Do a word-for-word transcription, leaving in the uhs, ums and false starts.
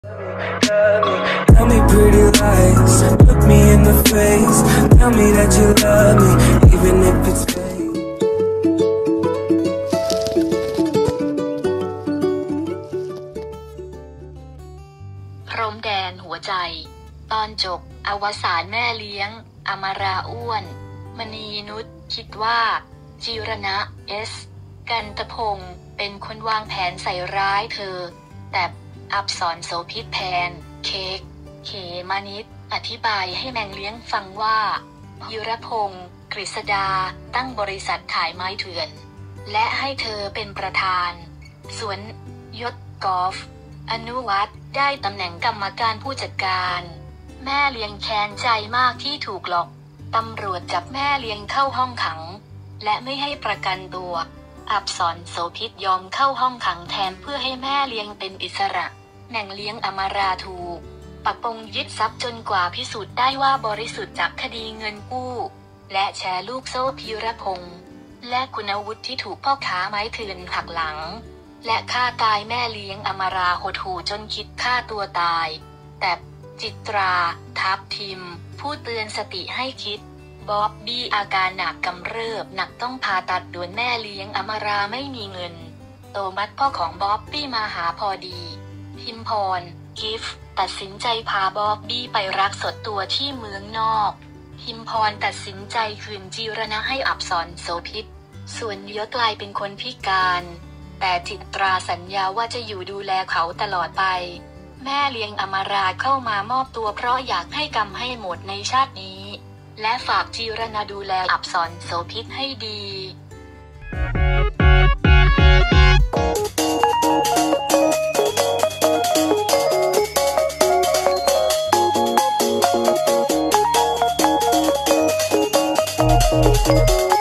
Tell me pretty lies, look me in the face. Tell me that you love me, even if it's fake. พรมแดนหัวใจตอนจบอวสานแม่เลี้ยงอมราอ้วนมณีนุชคิดว่าจิรณะเอสกันตพงศ์เป็นคนวางแผนใส่ร้ายเธอแต่อับสรโสภิตแพนเค้กเขมานิดอธิบายให้แมงเลี้ยงฟังว่าจิรพงศ์กฤษดาตั้งบริษัทขายไม้เถื่อนและให้เธอเป็นประธานสวนยศกอล์ฟอนุวัฒน์ได้ตำแหน่งกรรมการผู้จัดการแม่เลี้ยงแค้นใจมากที่ถูกหลอกตำรวจจับแม่เลี้ยงเข้าห้องขังและไม่ให้ประกันตัวอับสรโสภิตยอมเข้าห้องขังแทนเพื่อให้แม่เลี้ยงเป็นอิสระแม่เลี้ยงอมราถูกปักปงยึดทรัพย์จนกว่าพิสูจน์ได้ว่าบริสุทธิ์จากคดีเงินกู้และแชร์ลูกโซ่พีรพงษ์และคุณวุฒิที่ถูกพ่อค้าไม้เถื่อนหักหลังและฆ่าตายแม่เลี้ยงอมราหดหู่จนคิดฆ่าตัวตายแต่จิตราทับทิมผู้เตือนสติให้คิดบ๊อบบี้อาการหนักกำเริบหนักต้องผ่าตัดด่วนแม่เลี้ยงอมราไม่มีเงินโตมัสพ่อของบ๊อบบี้มาหาพอดีพิมพรกิฟต์ตัดสินใจพาบ๊อบบี้ไปรักษาตัวที่เมืองนอกพิมพรตัดสินใจคืนจิรณะให้อับสรโสภิตส่วนยศกลายเป็นคนพิการแต่จิตราสัญญาว่าจะอยู่ดูแลเขาตลอดไปแม่เลี้ยงอมราเข้ามามอบตัวเพราะอยากให้กรรมให้หมดในชาตินี้และฝากจิรณะดูแลอับสรโสภิตให้ดี Thank you.